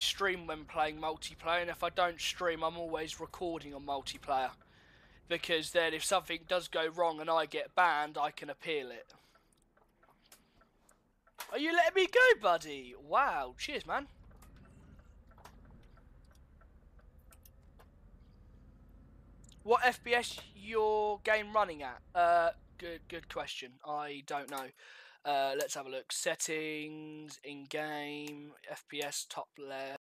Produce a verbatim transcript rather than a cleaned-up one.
stream when playing multiplayer, and if I don't stream, I'm always recording on multiplayer. Because then if something does go wrong and I get banned, I can appeal it. Are you letting me go, buddy? Wow, cheers, man. What F P S your game running at? Uh, good, good question. I don't know. Uh, let's have a look. Settings, in-game, F P S, top left.